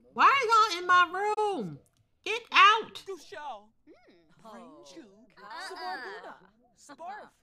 Why are y'all in my room? Get out! Du show. Ring chu. Sabarbuna. Sparf.